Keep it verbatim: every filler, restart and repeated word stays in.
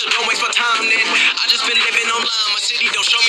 so don't waste my time then. I just been living online, my city don't show me